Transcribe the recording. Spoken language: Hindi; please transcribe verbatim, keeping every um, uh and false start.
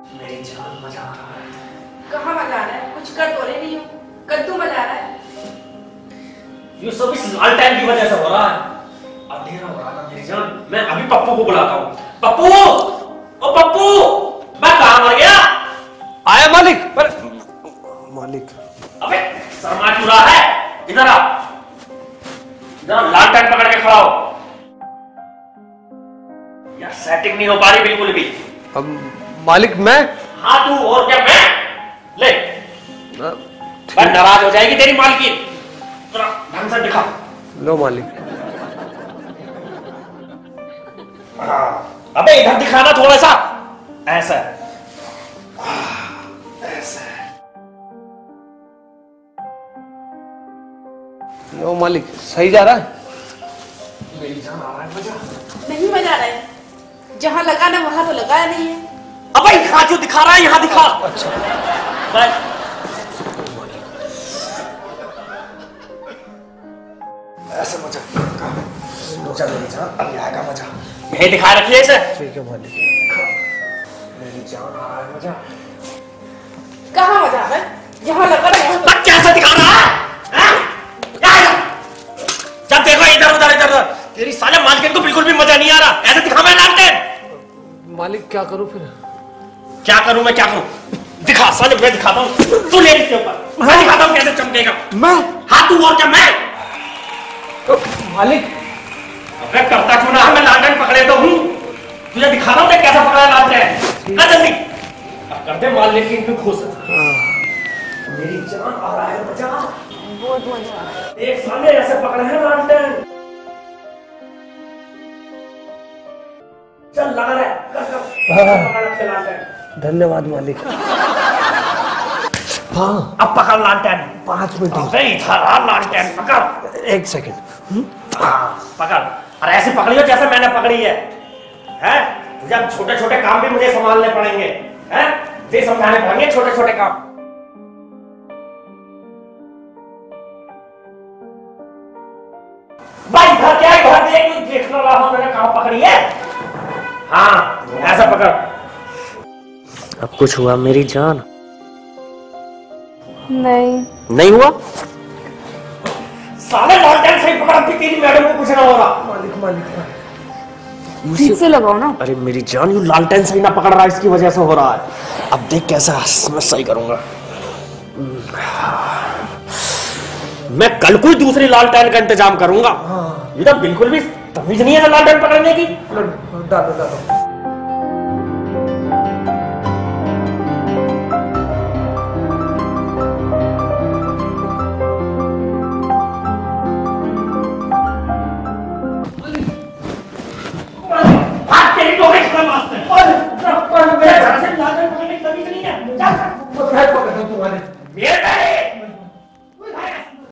मेरी जान मजा आ रहा है। कहाँ मजा आ रहा है? कुछ कर तो रही नहीं हो, कद्दू मजा आ रहा है। ये सब इस लालटेन की वजह से हो रहा है। अंधेरा हो रहा है मेरी जान। मैं अभी पप्पू को बुलाता हूँ। पप्पू, ओ पप्पू, मैं कहाँ मर गया? आया मालिक। पर मालिक अबे शर्मा क्यों रहा है? इधर आ, इधर लालटेन पकड़ के खड़ा हो। यार सेटिंग नहीं हो पा रही बिल्कुल भी। अब मालिक मैं? हाँ तू, और क्या मैं? ले, मैं नाराज हो जाएगी तेरी मालकिन। जरा ढंग से दिखा। लो मालिक। हाँ, अबे इधर दिखाना थोड़ा सा, ऐसा ऐसा। लो मालिक, सही जा रहा है? मेरी जान आ रहा है मजा। नहीं मजा आ रहा है, जहाँ लगा ना वहां तो लगाया नहीं है। अबे यहाँ जो दिखा रहा है यहाँ दिखा। अच्छा ऐसा मजा मजा मेरी जान, अभी आएगा मजा। यही दिखा रखिए इसे। ठीक है मालिक। मेरी जान आ रहा है मजा। कहाँ मजा आ रहा है? जहाँ लगा ना वहां बस कैसा दिखा रहा है? जब देखो इधर उधर इधर उधर। तेरी साले मालकिन को बिल्कुल भी मजा नहीं आ रहा। ऐसे दिखा मैं लालटेन। मालिक क्या करूं फिर? क्या करूं मैं, क्या करूं? दिखा साले, मैं दिखाता हूं। तू ले इसके ऊपर, मैं दिखाता हूं कैसे चमकेगा। मैं? हाँ तू, और क्या मैं? मालिक अबे करता क्यों ना, मैं लालटेन पकड़े तो हूं। तुझे दिखा रहा हूं मैं कैसा पकड़ा लालटेन। आ जल्दी अब कर दे मालकिन को खुश। मेरी जान आ रहा है मजा, बहुत मजा आ रहा है। एक साले ऐसे पकड़े हैं लालटेन। चल लगा रहा है, कर कर पकड़ रखे लालटेन। धन्यवाद मालिक। हाँ अब पकड़ लालटेन। पांच मिनट। अबे इधर आ लालटेन, पकड़। एक सेकंड। हाँ पकड़, और ऐसे पकड़ियो जैसे मैंने पकड़ी है। हैं? तुझे अब छोटे छोटे काम भी मुझे संभालने पड़ेंगे। हैं? ये समझाने पड़ेंगे छोटे छोटे काम। भाई घर क्या है, घर देख, देख रहा हूं मैंने कहां पकड़ी है। हाँ ऐसा पकड़। अब कुछ हुआ मेरी जान? नहीं नहीं हुआ? साले लालटेन सही पकड़, अब तेरी मैडम को कुछ ना हो रहा। मालिक मालिक ठीक से लगाओ ना। अरे मेरी जान, यू लालटेन सही ना पकड़ रहा है, इसकी वजह से हो रहा है। अब देख कैसा मैं सही करूंगा। मैं कल कोई दूसरी लालटेन का इंतजाम करूंगा। हाँ। ये तो बिल्कुल भी तमीज नहीं है लालटेन पकड़ने की। डालो डालो।